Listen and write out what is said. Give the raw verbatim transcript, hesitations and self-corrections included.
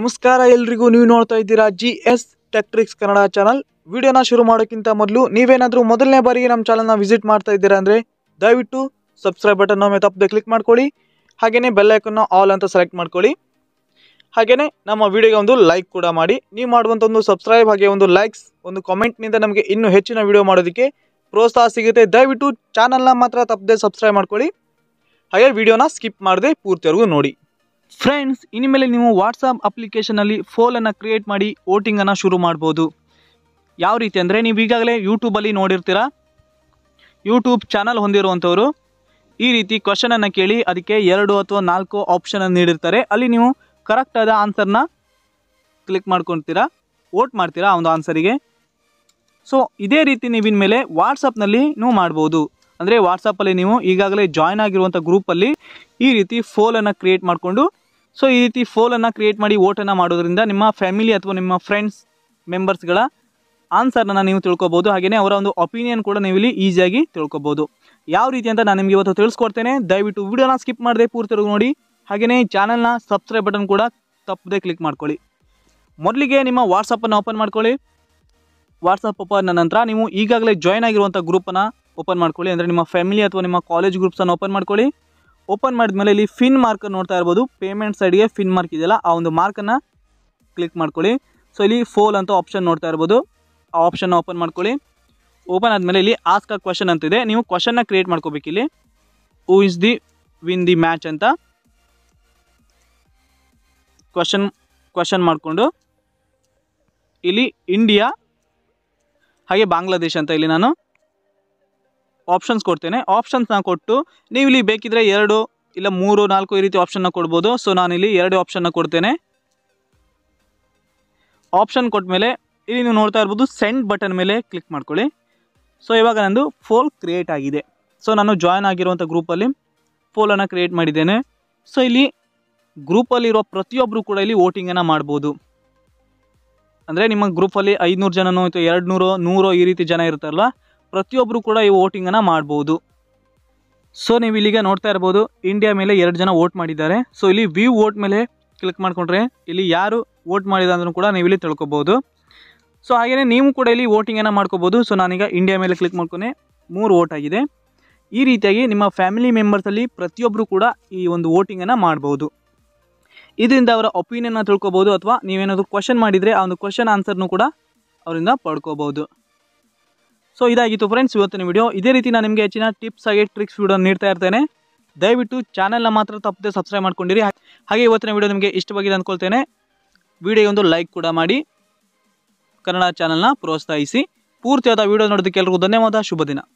ನಮಸ್ಕಾರ ಎಲ್ರಿಗೂ, ನೀವು ನೋಡ್ತಾ ಇದ್ದೀರಾ G S tech tricks Kannada channel. ವಿಡಿಯೋನ ಶುರು ಮಾಡೋಕ್ಕಿಂತ ಮೊದಲು ನೀವೇನಾದರೂ ಮೊದಲನೇ ಬಾರಿಗೆ ನಮ್ಮ ಚಾನಲ್ನ ವಿಸಿಟ್ ಮಾಡ್ತಾ ಇದ್ದೀರಾ ಅಂದರೆ ದಯವಿಟ್ಟು ಸಬ್ಸ್ಕ್ರೈಬ್ ಬಟನ್ ಒಮ್ಮೆ ತಪ್ಪದೆ ಕ್ಲಿಕ್ ಮಾಡ್ಕೊಳ್ಳಿ. ಹಾಗೆಯೇ ಬೆಲ್ ಐಕನ್ನ ಆಲ್ ಅಂತ ಸೆಲೆಕ್ಟ್ ಮಾಡ್ಕೊಳ್ಳಿ. ಹಾಗೆಯೇ ನಮ್ಮ ವಿಡಿಯೋಗೆ ಒಂದು ಲೈಕ್ ಕೂಡ ಮಾಡಿ. ನೀವು ಮಾಡುವಂಥ ಒಂದು ಸಬ್ಸ್ಕ್ರೈಬ್ ಹಾಗೆ ಒಂದು ಲೈಕ್ಸ್ ಒಂದು ಕಾಮೆಂಟ್ನಿಂದ ನಮಗೆ ಇನ್ನೂ ಹೆಚ್ಚಿನ ವಿಡಿಯೋ ಮಾಡೋದಕ್ಕೆ ಪ್ರೋತ್ಸಾಹ ಸಿಗುತ್ತೆ. ದಯವಿಟ್ಟು ಚಾನಲ್ನ ಮಾತ್ರ ತಪ್ಪದೆ ಸಬ್ಸ್ಕ್ರೈಬ್ ಮಾಡ್ಕೊಳ್ಳಿ. ಹಾಗೆ ವಿಡಿಯೋನ ಸ್ಕಿಪ್ ಮಾಡದೆ ಪೂರ್ತಿವರೆಗೂ ನೋಡಿ. ಫ್ರೆಂಡ್ಸ್, ಇನ್ಮೇಲೆ ನೀವು ವಾಟ್ಸಪ್ ಅಪ್ಲಿಕೇಶನಲ್ಲಿ ಫೋಲನ್ನು ಕ್ರಿಯೇಟ್ ಮಾಡಿ ವೋಟಿಂಗನ್ನು ಶುರು ಮಾಡ್ಬೋದು. ಯಾವ ರೀತಿ ಅಂದರೆ, ನೀವು ಈಗಾಗಲೇ ಯೂಟ್ಯೂಬಲ್ಲಿ ನೋಡಿರ್ತೀರ. ಯೂಟ್ಯೂಬ್ ಚಾನಲ್ ಹೊಂದಿರುವಂಥವರು ಈ ರೀತಿ ಕ್ವಶನನ್ನು ಕೇಳಿ ಅದಕ್ಕೆ ಎರಡು ಅಥವಾ ನಾಲ್ಕು ಆಪ್ಷನನ್ನು ನೀಡಿರ್ತಾರೆ. ಅಲ್ಲಿ ನೀವು ಕರೆಕ್ಟಾದ ಆನ್ಸರ್ನ ಕ್ಲಿಕ್ ಮಾಡ್ಕೊತೀರಾ, ವೋಟ್ ಮಾಡ್ತೀರಾ ಆ ಒಂದು ಆನ್ಸರಿಗೆ. ಸೊ ಇದೇ ರೀತಿ ನೀವು ಇನ್ಮೇಲೆ ವಾಟ್ಸಪ್ನಲ್ಲಿ ನೀವು ಮಾಡ್ಬೋದು. ಅಂದರೆ ವಾಟ್ಸಪ್ಪಲ್ಲಿ ನೀವು ಈಗಾಗಲೇ ಜಾಯ್ನ್ ಆಗಿರುವಂಥ ಗ್ರೂಪಲ್ಲಿ ಈ ರೀತಿ ಫೋಲನ್ನು ಕ್ರಿಯೇಟ್ ಮಾಡಿಕೊಂಡು ಸೊ ಈ ರೀತಿ ಫೋಲನ್ನು ಕ್ರಿಯೇಟ್ ಮಾಡಿ ವೋಟನ್ನು ಮಾಡೋದ್ರಿಂದ ನಿಮ್ಮ ಫ್ಯಾಮಿಲಿ ಅಥವಾ ನಿಮ್ಮ ಫ್ರೆಂಡ್ಸ್ ಮೆಂಬರ್ಸ್ಗಳ ಆನ್ಸರ್ನ ನೀವು ತಿಳ್ಕೊಬೋದು. ಹಾಗೆಯೇ ಅವರ ಒಂದು ಒಪಿನಿಯನ್ ಕೂಡ ನೀವು ಇಲ್ಲಿ ಈಸಿಯಾಗಿ ತಿಳ್ಕೊಬೋದು. ಯಾವ ರೀತಿ ಅಂತ ನಾನು ನಿಮಗೆ ಇವತ್ತು ತಿಳಿಸ್ಕೊಡ್ತೇನೆ. ದಯವಿಟ್ಟು ವಿಡಿಯೋನ ಸ್ಕಿಪ್ ಮಾಡದೆ ಪೂರ್ತಿವರೆಗೂ ನೋಡಿ. ಹಾಗೆಯೇ ಚಾನಲ್ನ ಸಬ್ಸ್ಕ್ರೈಬ್ ಬಟನ್ ಕೂಡ ತಪ್ಪದೆ ಕ್ಲಿಕ್ ಮಾಡ್ಕೊಳ್ಳಿ. ಮೊದಲಿಗೆ ನಿಮ್ಮ ವಾಟ್ಸಪ್ಪನ್ನು ಓಪನ್ ಮಾಡ್ಕೊಳ್ಳಿ. ವಾಟ್ಸಪ್ ಓಪನ್ ನಂತರ ನೀವು ಈಗಾಗಲೇ ಜಾಯ್ನ್ ಆಗಿರುವಂಥ ಗ್ರೂಪನ್ನು ಓಪನ್ ಮಾಡ್ಕೊಳ್ಳಿ. ಅಂದರೆ ನಿಮ್ಮ ಫ್ಯಾಮಿಲಿ ಅಥವಾ ನಿಮ್ಮ ಕಾಲೇಜ್ ಗ್ರೂಪ್ಸನ್ನು ಓಪನ್ ಮಾಡ್ಕೊಳ್ಳಿ. ಓಪನ್ ಮಾಡಿದ್ಮೇಲೆ ಇಲ್ಲಿ ಫಿನ್ ಮಾರ್ಕ್ ನೋಡ್ತಾ ಇರ್ಬೋದು. ಪೇಮೆಂಟ್ ಸೈಡ್ಗೆ ಫಿನ್ ಮಾರ್ಕ್ ಇದೆಯಲ್ಲ, ಆ ಒಂದು ಮಾರ್ಕನ್ನು ಕ್ಲಿಕ್ ಮಾಡ್ಕೊಳ್ಳಿ. ಸೊ ಇಲ್ಲಿ ಫೋಲ್ ಅಂತ ಆಪ್ಷನ್ ನೋಡ್ತಾ ಇರ್ಬೋದು. ಆ ಆಪ್ಷನ್ನ ಓಪನ್ ಮಾಡ್ಕೊಳ್ಳಿ. ಓಪನ್ ಆದಮೇಲೆ ಇಲ್ಲಿ ಆಸ್ಕ್ ಅ ಕ್ವಶನ್ ಅಂತಿದೆ. ನೀವು ಕ್ವಶನ್ನ ಕ್ರಿಯೇಟ್ ಮಾಡ್ಕೋಬೇಕು. ಇಲ್ಲಿ who is the win the match ಅಂತ ಕ್ವಶನ್ ಕ್ವಶನ್ ಮಾಡಿಕೊಂಡು ಇಲ್ಲಿ ಇಂಡಿಯಾ ಹಾಗೆ ಬಾಂಗ್ಲಾದೇಶ್ ಅಂತ ಇಲ್ಲಿ ನಾನು ಆಪ್ಷನ್ಸ್ ಕೊಡ್ತೇನೆ. ಆಪ್ಷನ್ಸ್ನ ಕೊಟ್ಟು ನೀವು ಇಲ್ಲಿ ಬೇಕಿದ್ರೆ ಎರಡು ಇಲ್ಲ ಮೂರು ನಾಲ್ಕು ಈ ರೀತಿ ಆಪ್ಷನ್ನ ಕೊಡ್ಬೋದು. ಸೊ ನಾನಿಲ್ಲಿ ಎರಡು ಆಪ್ಷನ್ನ ಕೊಡ್ತೇನೆ. ಆಪ್ಷನ್ ಕೊಟ್ಟ ಮೇಲೆ ಇಲ್ಲಿ ನೀವು ನೋಡ್ತಾ ಇರ್ಬೋದು ಸೆಂಡ್ ಬಟನ್ ಮೇಲೆ ಕ್ಲಿಕ್ ಮಾಡ್ಕೊಳ್ಳಿ. ಸೊ ಇವಾಗ ನಂದು ಫೋಲ್ ಕ್ರಿಯೇಟ್ ಆಗಿದೆ. ಸೊ ನಾನು ಜಾಯ್ನ್ ಆಗಿರುವಂಥ ಗ್ರೂಪಲ್ಲಿ ಫೋಲನ್ನು ಕ್ರಿಯೇಟ್ ಮಾಡಿದ್ದೇನೆ. ಸೊ ಇಲ್ಲಿ ಗ್ರೂಪಲ್ಲಿರೋ ಪ್ರತಿಯೊಬ್ಬರು ಕೂಡ ಇಲ್ಲಿ ವೋಟಿಂಗನ್ನು ಮಾಡ್ಬೋದು. ಅಂದರೆ ನಿಮ್ಮ ಗ್ರೂಪಲ್ಲಿ ಐದುನೂರು ಜನನೋ ಅಥವಾ ಎರಡು ನೂರು ನೂರೋ ಈ ರೀತಿ ಜನ ಇರ್ತಾರಲ್ಲ, ಪ್ರತಿಯೊಬ್ಬರು ಕೂಡ ಈ ವೋಟಿಂಗನ್ನು ಮಾಡ್ಬೋದು. ಸೊ ನೀವು ಇಲ್ಲಿಗೆ ನೋಡ್ತಾ ಇರ್ಬೋದು ಇಂಡಿಯಾ ಮೇಲೆ ಎರಡು ಜನ ವೋಟ್ ಮಾಡಿದ್ದಾರೆ. ಸೊ ಇಲ್ಲಿ ವ್ಯೂ ವೋಟ್ ಮೇಲೆ ಕ್ಲಿಕ್ ಮಾಡಿಕೊಂಡ್ರೆ ಇಲ್ಲಿ ಯಾರು ವೋಟ್ ಮಾಡಿದ ಅಂದ್ರೂ ಕೂಡ ನೀವು ಇಲ್ಲಿ ತಿಳ್ಕೊಬೋದು. ಸೊ ಹಾಗೆಯೇ ನೀವು ಕೂಡ ಇಲ್ಲಿ ವೋಟಿಂಗನ್ನು ಮಾಡ್ಕೋಬೋದು. ಸೊ ನಾನೀಗ ಇಂಡಿಯಾ ಮೇಲೆ ಕ್ಲಿಕ್ ಮಾಡ್ಕೊಂಡೆ, ಮೂರು ವೋಟ್ ಆಗಿದೆ. ಈ ರೀತಿಯಾಗಿ ನಿಮ್ಮ ಫ್ಯಾಮಿಲಿ ಮೆಂಬರ್ಸಲ್ಲಿ ಪ್ರತಿಯೊಬ್ಬರು ಕೂಡ ಈ ಒಂದು ವೋಟಿಂಗನ್ನು ಮಾಡ್ಬೋದು. ಇದರಿಂದ ಅವರ ಒಪಿನಿಯನ್ನ ತಿಳ್ಕೊಬೋದು ಅಥವಾ ನೀವೇನಾದರೂ ಕ್ವಶನ್ ಮಾಡಿದರೆ ಆ ಒಂದು ಕ್ವಶನ್ ಆನ್ಸರ್ನು ಕೂಡ ಅವರಿಂದ ಪಡ್ಕೋಬೋದು. ಸೊ ಇದಾಗಿತ್ತು ಫ್ರೆಂಡ್ಸ್ ಇವತ್ತಿನ ವಿಡಿಯೋ. ಇದೇ ರೀತಿ ನಾನು ನಿಮಗೆ ಹೆಚ್ಚಿನ ಟಿಪ್ಸ್ ಹಾಗೆ ಟ್ರಿಕ್ಸ್ ವಿಡಿಯೋ ನೀಡ್ತಾ ಇರ್ತೇನೆ. ದಯವಿಟ್ಟು ಚಾನಲ್ನ ಮಾತ್ರ ತಪ್ಪದೆ ಸಬ್ಸ್ಕ್ರೈಬ್ ಮಾಡ್ಕೊಂಡಿರಿ. ಹಾಗೆ ಇವತ್ತಿನ ವಿಡಿಯೋ ನಿಮಗೆ ಇಷ್ಟವಾಗಿದೆ ಅಂದ್ಕೊಳ್ತೇನೆ. ವಿಡಿಯೋಗೆ ಒಂದು ಲೈಕ್ ಕೂಡ ಮಾಡಿ ಕನ್ನಡ ಚಾನಲ್ನ ಪ್ರೋತ್ಸಾಹಿಸಿ. ಪೂರ್ತಿಯಾದ ವಿಡಿಯೋ ನೋಡೋದಕ್ಕೆ ಎಲ್ಲರಿಗೂ ಧನ್ಯವಾದ. ಶುಭ ದಿನ.